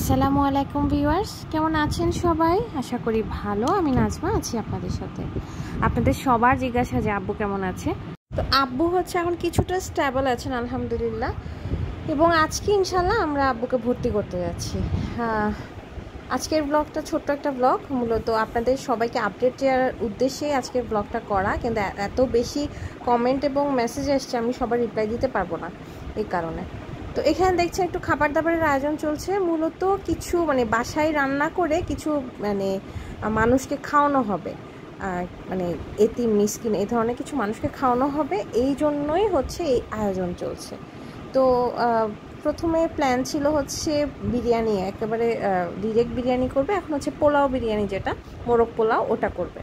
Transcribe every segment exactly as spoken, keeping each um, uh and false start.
আসসালামু আলাইকুম ভিউয়ার্স, কেমন আছেন সবাই? আশা করি ভালো। আমি নাজমা আছি আপনাদের সাথে। আপনাদের সবার জিজ্ঞাসা যে আব্বু কেমন আছে। তো আব্বু হচ্ছে এখন কিছুটা স্টেবল আছেন আলহামদুলিল্লাহ, এবং আজকে ইনশাল্লাহ আমরা আব্বুকে ভর্তি করতে যাচ্ছি। আজকের ব্লগটা ছোট্ট একটা ব্লগ, মূলত আপনাদের সবাইকে আপডেট দেওয়ার উদ্দেশ্যে আজকের ব্লগটা করা, কিন্তু এত বেশি কমেন্ট এবং মেসেজ আসছে আমি সবার রিপ্লাই দিতে পারবো না, এই কারণে। তো এখানে দেখছেন একটু খাবার দাবারের আয়োজন চলছে, মূলত কিছু মানে বাসায় রান্না করে কিছু মানে মানুষকে খাওয়ানো হবে, মানে এতিম মিসকিন এই ধরনের কিছু মানুষকে খাওয়ানো হবে, এই জন্যই হচ্ছে এই আয়োজন চলছে। তো প্রথমে প্ল্যান ছিল হচ্ছে বিরিয়ানি, একেবারে ডিরেক্ট বিরিয়ানি করবে। এখন হচ্ছে পোলাও বিরিয়ানি, যেটা মোরগ পোলাও, ওটা করবে।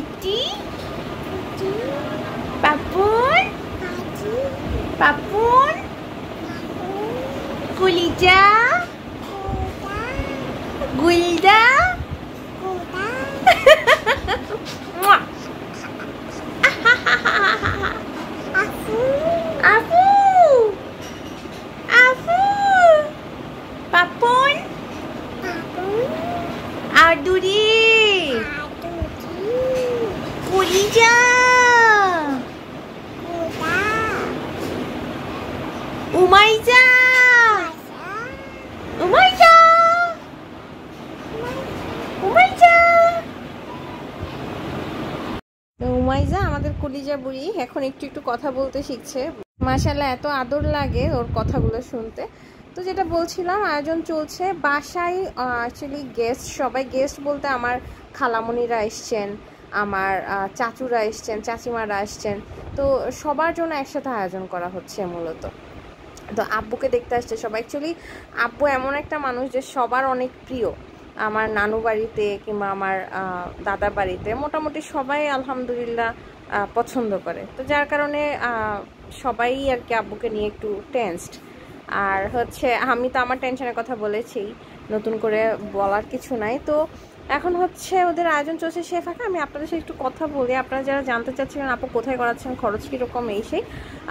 পাপুন পাপুন কুলিজা গুলদা আপু আপু আপু পাপুন আদুরি কুলিজা উমাইজা উমাইজা উমাইজা উমাইজা আমাদের কলিজা বুড়ি এখন একটু একটু কথা বলতে শিখছে। মাশাআল্লাহ, এত আদর লাগে ওর কথাগুলো শুনতে। তো যেটা বলছিলাম, আয়োজন চলছে বাসায়। অ্যাকচুয়ালি গেস্ট, সবাই গেস্ট বলতে আমার খালামণিরা এসছেন, আমার চাচুরা এসছেন, চাচিমারা আসছেন। তো সবার জন্য একসাথে আয়োজন করা হচ্ছে মূলত। তো আব্বুকে দেখতে আসছে সবাই। অ্যাকচুয়ালি আব্বু এমন একটা মানুষ যে সবার অনেক প্রিয়। আমার নানু বাড়িতে কিংবা আমার দাদা বাড়িতে মোটামুটি সবাই আলহামদুলিল্লাহ পছন্দ করে। তো যার কারণে সবাই আর কি আব্বুকে নিয়ে একটু টেনসড। আর হচ্ছে আমি তো আমার টেনশনের কথা বলেছি, নতুন করে বলার কিছু নাই। তো এখন হচ্ছে ওদের আয়োজন চলছে, সে ফাঁকা আমি আপনাদের সাথে একটু কথা বলি। আপনারা যারা জানতে চাচ্ছিলেন আপু কোথায় করাচ্ছেন, খরচ কীরকম, এই সেই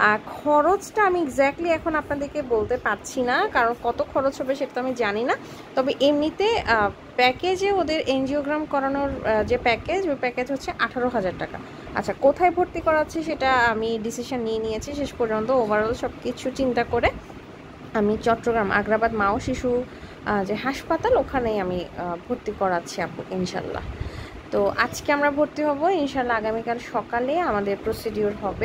খরচটা আমি এক্স্যাক্টলি এখন আপনাদেরকে বলতে পারছি না, কারণ কত খরচ হবে সেটা তো আমি জানি না। তবে এমনিতে প্যাকেজে ওদের এনজিওগ্রাম করানোর যে প্যাকেজ, ওই প্যাকেজ হচ্ছে আঠারো হাজার টাকা। আচ্ছা, কোথায় ভর্তি করাচ্ছি সেটা আমি ডিসিশন নিয়ে নিয়েছি শেষ পর্যন্ত। ওভারঅল সব কিছু চিন্তা করে আমি চট্টগ্রাম আগ্রাবাদ মা ও শিশু যে হাসপাতাল, ওখানেই আমি ভর্তি করাচ্ছি আপু ইনশাল্লাহ। তো আজকে আমরা ভর্তি হব ইনশাল্লাহ, আগামীকাল সকালে আমাদের প্রসিডিওর হবে।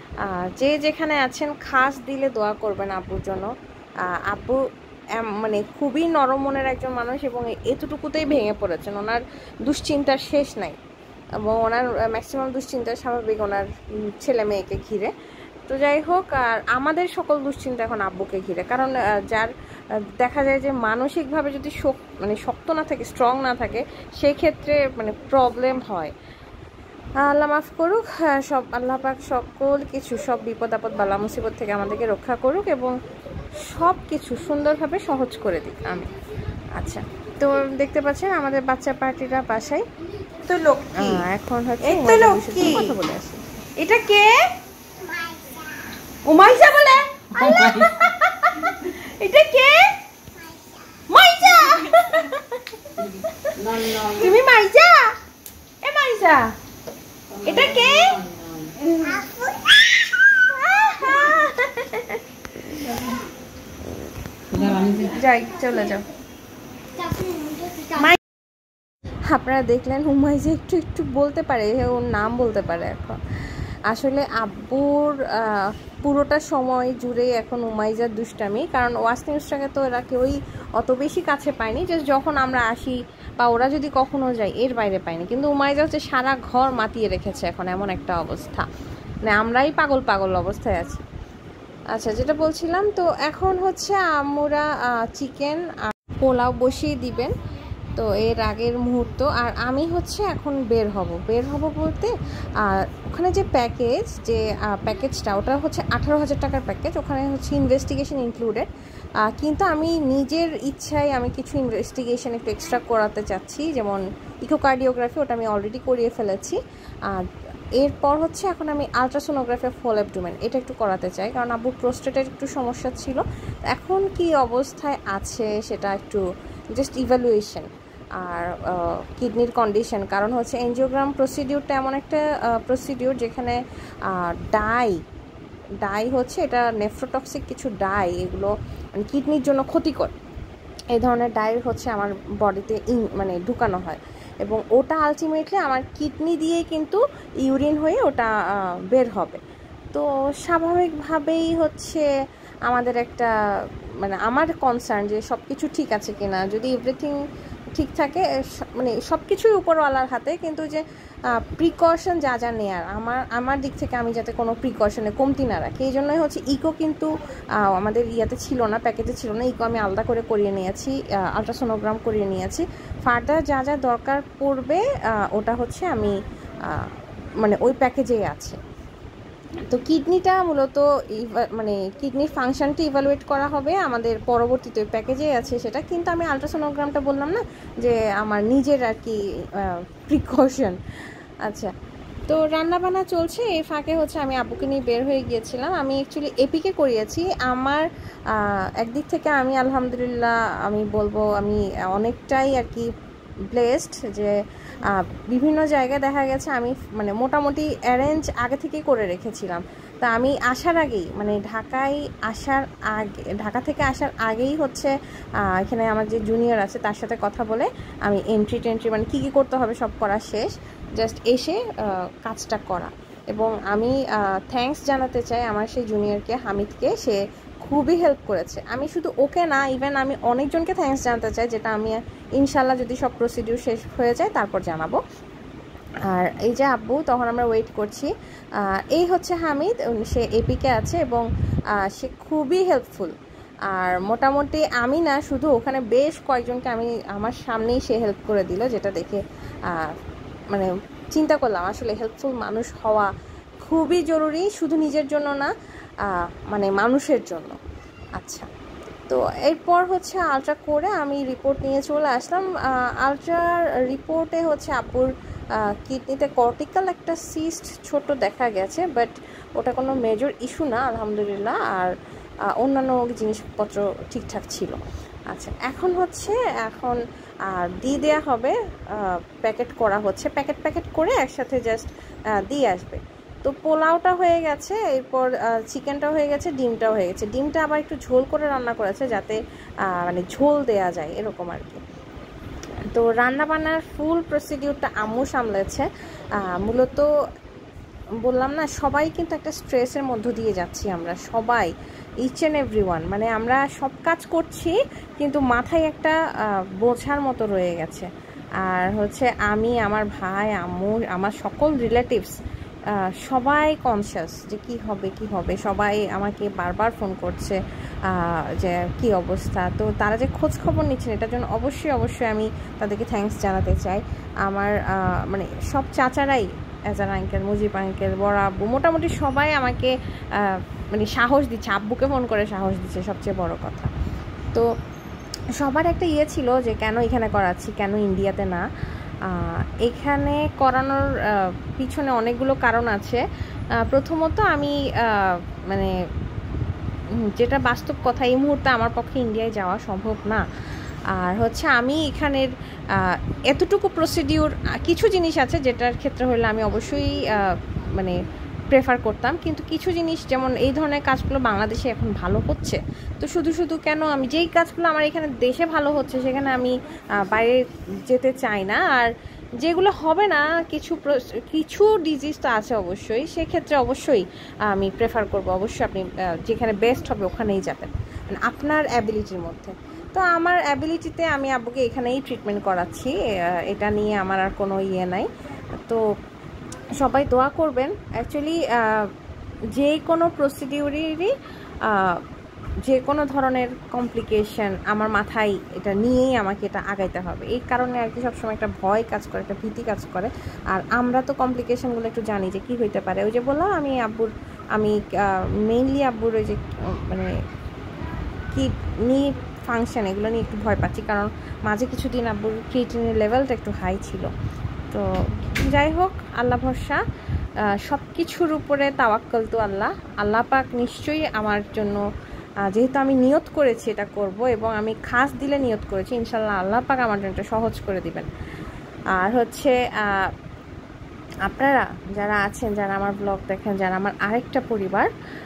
যে যেখানে আছেন খাস দিলে দোয়া করবেন আব্বুর জন্য। আব্বু মানে খুবই নরম মনের একজন মানুষ, এবং এতটুকুতেই ভেঙে পড়েছেন। ওনার দুশ্চিন্তার শেষ নাই, এবং ওনার ম্যাক্সিমাম দুশ্চিন্তা স্বাভাবিক ওনার ছেলে মেয়েকে ঘিরে। তো যাই হোক, আর আমাদের সকল দুশ্চিন্তা এখন আব্বুকে ঘিরে, কারণ যার দেখা যায় যে মানসিকভাবে যদি মানে শক্ত না থাকে, স্ট্রং না থাকে, সেই ক্ষেত্রে মানে প্রবলেম হয়। আল্লাহ মাফ করুক, সব আল্লাহ পাক সকল কিছু, সব বিপদ আপদ বালা মুসিবত থেকে আমাদেরকে রক্ষা করুক, এবং সব কিছু সুন্দরভাবে সহজ করে দিক আমি। আচ্ছা, তো দেখতে পাচ্ছেন আমাদের বাচ্চা পার্টিরা বাসায়। তো লোক এখন হচ্ছে কথা বলে আসি। এটা কে? উমাইজা বলে। এটা কে? মাইজা। তুমি মাইজা? এ মাইজা, এটা কে? যাই, চলে যাও। আপনারা দেখলেন হুমাইজা একটু একটু বলতে পারে, ওর নাম বলতে পারে এখন। আসলে আব্বুর পুরোটা সময় জুড়ে এখন উমাইজার দুষ্টামি, কারণ ওয়াজ নিউজটাকে তো এরা কেউই অত বেশি কাছে পায়নি, জাস্ট যখন আমরা আসি বা ওরা যদি কখনো যায় এর বাইরে পায়নি। কিন্তু উমাইজা হচ্ছে সারা ঘর মাতিয়ে রেখেছে এখন, এমন একটা অবস্থা, মানে আমরাই পাগল পাগল অবস্থায় আছি। আচ্ছা, যেটা বলছিলাম, তো এখন হচ্ছে আমরা চিকেন পোলাও বসিয়ে দিবেন, তো এর আগের মুহূর্ত। আর আমি হচ্ছে এখন বের হব বের হব বলতে ওখানে যে প্যাকেজ, যে প্যাকেজটা ওটা হচ্ছে আঠারো হাজার টাকার প্যাকেজ, ওখানে হচ্ছে ইনভেস্টিগেশন ইনক্লুডেড। কিন্তু আমি নিজের ইচ্ছায় আমি কিছু ইনভেস্টিগেশন একটু এক্সট্রা করাতে চাচ্ছি, যেমন ইকোকার্ডিওগ্রাফি, ওটা আমি অলরেডি করিয়ে ফেলেছি। এরপর হচ্ছে এখন আমি আলট্রাসোনোগ্রাফি অফ হোল অ্যাবডোমেন এটা একটু করাতে চাই, কারণ আব্বুর প্রোস্টেটের একটু সমস্যা ছিল। এখন কি অবস্থায় আছে সেটা একটু জাস্ট ইভ্যালুয়েশন আর কিডনির কন্ডিশন। কারণ হচ্ছে এনজিওগ্রাম প্রসিডিউরটা এমন একটা প্রসিডিউর যেখানে ডাই ডাই হচ্ছে এটা নেফ্রোটক্সিক কিছু ডাই, এগুলো মানে কিডনির জন্য ক্ষতিকর। এই ধরনের ডাই হচ্ছে আমার বডিতে ইন মানে ঢুকানো হয় এবং ওটা আলটিমেটলি আমার কিডনি দিয়েই কিন্তু ইউরিন হয়ে ওটা বের হবে। তো স্বাভাবিকভাবেই হচ্ছে আমাদের একটা মানে আমার কনসার্ন যে সব কিছু ঠিক আছে কিনা। যদি এভরিথিং ঠিক থাকে মানে সব কিছুই উপরওয়ালার হাতে, কিন্তু যে প্রিকশন যা যা নেয়ার আমার আমার দিক থেকে আমি যাতে কোনো প্রিকশনে কমতি না রাখি, এই জন্যই হচ্ছে ইকো কিন্তু আমাদের ইয়াতে ছিল না, প্যাকেজে ছিল না। ইকো আমি আলাদা করে করিয়ে নিয়েছি, আলট্রাসোনোগ্রাম করিয়ে নিয়েছি। ফার্দার যা যা দরকার পড়বে ওটা হচ্ছে আমি মানে ওই প্যাকেজেই আছে। তো কিডনিটা মূলত মানে কিডনির ফাংশনটা ইভ্যালুয়েট করা হবে আমাদের পরবর্তীতে প্যাকেজে আছে সেটা, কিন্তু আমি আলট্রাসোনোগ্রামটা বললাম না যে আমার নিজের আর কি প্রিকশন। আচ্ছা, তো রান্নাবান্না চলছে, এই ফাঁকে হচ্ছে আমি আব্বুকে নিয়ে বের হয়ে গিয়েছিলাম। আমি অ্যাকচুয়ালি এপিকে করিয়েছি। আমার একদিক থেকে আমি আলহামদুলিল্লাহ আমি বলবো আমি অনেকটাই আর কি ব্লেসড যে বিভিন্ন জায়গায় দেখা গেছে আমি মানে মোটামুটি অ্যারেঞ্জ আগে থেকেই করে রেখেছিলাম। তা আমি আসার আগেই মানে ঢাকায় আসার আগে ঢাকা থেকে আসার আগেই হচ্ছে এখানে আমার যে জুনিয়র আছে তার সাথে কথা বলে আমি এন্ট্রি টেন্ট্রি মানে কী কী করতে হবে সব করা শেষ, জাস্ট এসে কাজটা করা। এবং আমি থ্যাঙ্কস জানাতে চাই আমার সেই জুনিয়রকে, হামিদকে। সে খুবই হেল্প করেছে। আমি শুধু ওকে না, ইভেন আমি অনেকজনকে থ্যাঙ্কস জানাতে চাই, যেটা আমি ইনশাল্লাহ যদি সব প্রসিডিউর শেষ হয়ে যায় তারপর জানাবো। আর এই যে আব্বু, তখন আমরা ওয়েট করছি। এই হচ্ছে হামিদ, সে এপিকে আছে এবং সে খুবই হেল্পফুল। আর মোটামুটি আমি না শুধু ওখানে বেশ কয়েকজনকে আমি আমার সামনেই সে হেল্প করে দিল, যেটা দেখে মানে চিন্তা করলাম আসলে হেল্পফুল মানুষ হওয়া খুবই জরুরি, শুধু নিজের জন্য না মানে মানুষের জন্য। আচ্ছা, তো এরপর হচ্ছে আলট্রা করে আমি রিপোর্ট নিয়ে চলে আসলাম। আলট্রার রিপোর্টে হচ্ছে আব্বুর কিডনিতে কর্টিক্যাল একটা সিস্ট ছোট দেখা গেছে, বাট ওটা কোনো মেজর ইস্যু না আলহামদুলিল্লাহ। আর অন্যান্য জিনিসপত্র ঠিকঠাক ছিল। আচ্ছা, এখন হচ্ছে এখন আর দিয়ে দেওয়া হবে, প্যাকেট করা হচ্ছে, প্যাকেট প্যাকেট করে একসাথে জাস্ট দিয়ে আসবে। তো পোলাওটা হয়ে গেছে, এরপর চিকেনটা হয়ে গেছে, ডিমটাও হয়ে গেছে। ডিমটা আবার একটু ঝোল করে রান্না করেছে যাতে মানে ঝোল দেয়া যায় এরকম আর কি। তো রান্না বান্নার ফুল প্রসিডিউরটা আম্মু সামলেছে। মূলত বললাম না, সবাই কিন্তু একটা স্ট্রেসের মধ্য দিয়ে যাচ্ছি আমরা সবাই, ইচ অ্যান্ড এভরি ওয়ান। মানে আমরা সব কাজ করছি কিন্তু মাথায় একটা বোঝার মতো রয়ে গেছে। আর হচ্ছে আমি, আমার ভাই, আম্মু, আমার সকল রিলেটিভস সবাই কনসিয়াস যে কি হবে কি হবে। সবাই আমাকে বারবার ফোন করছে যে কি অবস্থা। তো তারা যে খোঁজ খবর নিচ্ছেন এটার জন্য অবশ্যই অবশ্যই আমি তাদেরকে থ্যাঙ্কস জানাতে চাই। আমার মানে সব চাচারাই, এজার আঙ্কেল, মুজিব আঙ্কেল, বড় আব্বু, মোটামুটি সবাই আমাকে মানে সাহস দিচ্ছে, আব্বুকে ফোন করে সাহস দিচ্ছে সবচেয়ে বড় কথা। তো সবার একটা ইয়ে ছিল যে কেন এখানে করাচ্ছি, কেন ইন্ডিয়াতে না। এখানে করানোর পিছনে অনেকগুলো কারণ আছে। প্রথমত আমি মানে যেটা বাস্তব কথা, এই মুহূর্তে আমার পক্ষে ইন্ডিয়ায় যাওয়া সম্ভব না। আর হচ্ছে আমি এখানের এতটুকু প্রসিডিউর, কিছু জিনিস আছে যেটার ক্ষেত্রে হলে আমি অবশ্যই মানে প্রেফার করতাম, কিন্তু কিছু জিনিস যেমন এই ধরনের কাজগুলো বাংলাদেশে এখন ভালো হচ্ছে। তো শুধু শুধু কেন, আমি যেই কাজগুলো আমার এখানে দেশে ভালো হচ্ছে সেখানে আমি বাইরে যেতে চাই না। আর যেগুলো হবে না, কিছু কিছু ডিজিজ তো আছে অবশ্যই, সেক্ষেত্রে অবশ্যই আমি প্রেফার করব অবশ্যই আপনি যেখানে বেস্ট হবে ওখানেই যাবেন মানে আপনার অ্যাবিলিটির মধ্যে। তো আমার অ্যাবিলিটিতে আমি আব্বুকে এখানেই ট্রিটমেন্ট করাচ্ছি, এটা নিয়ে আমার আর কোনো ইয়ে নাই। তো সবাই দোয়া করবেন। অ্যাকচুয়ালি যে কোনো প্রসিডিউরেরই যে কোনো ধরনের কমপ্লিকেশন আমার মাথায় এটা নিয়েই আমাকে এটা আগাইতে হবে, এই কারণে আর কি সবসময় একটা ভয় কাজ করে, একটা ভীতি কাজ করে। আর আমরা তো কমপ্লিকেশনগুলো একটু জানি যে কী হইতে পারে। ওই যে বললাম আমি আব্বুর আমি মেইনলি আব্বুর ওই যে মানে কিডনি ফাংশন এগুলো নিয়ে একটু ভয় পাচ্ছি, কারণ মাঝে কিছুদিন আব্বুর ক্রিয়েটিনের লেভেলটা একটু হাই ছিল। তো যাই হোক, আল্লাহ ভরসা, সব কিছুর উপরে তাওয়াক্কাল তো আল্লাহ। আল্লাহ পাক নিশ্চয়ই আমার জন্য যেহেতু আমি নিয়ত করেছি এটা করব এবং আমি খাস দিলে নিয়ত করেছি, ইনশাল্লাহ আল্লাহ পাক আমার জন্য এটা সহজ করে দিবেন। আর হচ্ছে আপনারা যারা আছেন, যারা আমার ব্লগ দেখেন, যারা আমার আরেকটা পরিবার,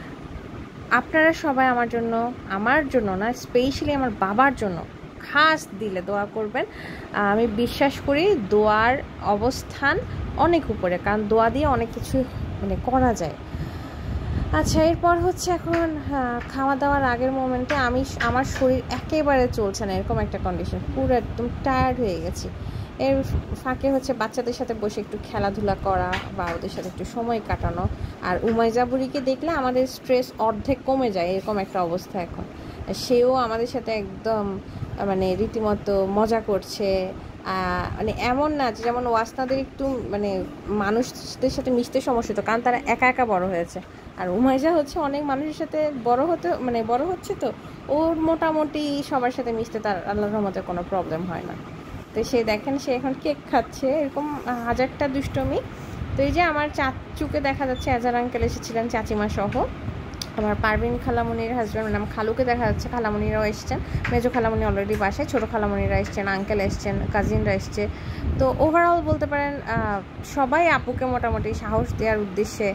আপনারা সবাই আমার জন্য, আমার জন্য না স্পেশালি আমার বাবার জন্য খাস দিলে দোয়া করবেন। আমি বিশ্বাস করি দোয়ার অবস্থান অনেক উপরে, কারণ দোয়া দিয়ে অনেক কিছু মানে করা যায়। আচ্ছা, এরপর হচ্ছে এখন খাওয়া দাওয়ার আগের মোমেন্টে আমি আমার শরীর একেবারে চলছে না, এরকম একটা কন্ডিশন, পুরো একদম টায়ার্ড হয়ে গেছি। এর ফাঁকে হচ্ছে বাচ্চাদের সাথে বসে একটু খেলাধুলা করা বা ওদের সাথে একটু সময় কাটানো। আর উমাইজা বুড়িকে দেখলে আমাদের স্ট্রেস অর্ধেক কমে যায়, এরকম একটা অবস্থা এখন। সেও আমাদের সাথে একদম মানে রীতিমতো মজা করছে। মানে এমন না যে যেমন ওয়াসনাদের একটু মানে মানুষদের সাথে মিশতে সমস্যা হতো, কারণ তারা একা একা বড় হয়েছে। আর উমাইজা হচ্ছে অনেক মানুষের সাথে বড় হতে মানে বড় হচ্ছে, তো ওর মোটামুটি সবার সাথে মিশতে তার আল্লাহর রহমতে কোনো প্রবলেম হয় না। তো সে দেখেন সে এখন কেক খাচ্ছে, এরকম হাজারটা দুষ্টমি। তো এই যে আমার চাচুকে দেখা যাচ্ছে, এজার আঙ্কেল এসেছিলেন চাচিমা সহ, আমার পারভিন খালামণির হাজব্যান্ড মানে আমার খালুকে দেখা যাচ্ছে, খালামণিরাও এসছেন, মেজো খালামণি অলরেডি বাসায়, ছোটো খালামণিরা এসছেন, আঙ্কেল এসছেন, কাজিনরা এসছে। তো ওভারঅল বলতে পারেন সবাই আপুকে মোটামুটি সাহস দেওয়ার উদ্দেশ্যে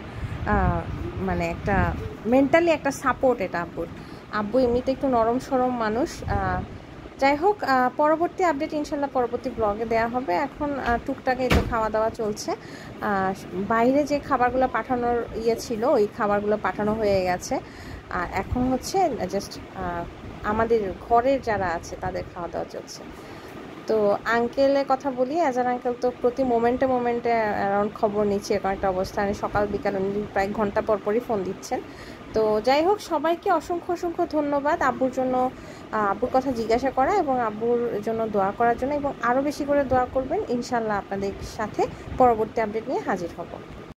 মানে একটা মেন্টালি একটা সাপোর্ট এটা আব্বুর। আব্বু এমনিতে একটু নরম সরম মানুষ। যাই হোক, পরবর্তী আপডেট ইনশাল্লাহ পরবর্তী ব্লগে দেওয়া হবে। এখন টুকটাকে একটু খাওয়া দাওয়া চলছে। বাইরে যে খাবারগুলো পাঠানোর ইয়ে ছিল ওই খাবারগুলো পাঠানো হয়ে গেছে। আর এখন হচ্ছে জাস্ট আমাদের ঘরের যারা আছে তাদের খাওয়া দাওয়া চলছে। তো আঙ্কেলের কথা বলি, এজার আঙ্কেল তো প্রতি মোমেন্টে মোমেন্টে অ্যারাউন্ড খবর নিচ্ছে, এরকম একটা অবস্থানে সকাল বিকাল উনি প্রায় ঘন্টা পর পরই ফোন দিচ্ছেন। তো যাই হোক, সবাইকে অসংখ্য অসংখ্য ধন্যবাদ আব্বুর জন্য, আব্বুর কথা জিজ্ঞাসা করা এবং আব্বুর জন্য দোয়া করার জন্য, এবং আরও বেশি করে দোয়া করবেন। ইনশাল্লাহ আপনাদের সাথে পরবর্তী আপডেট নিয়ে হাজির হব।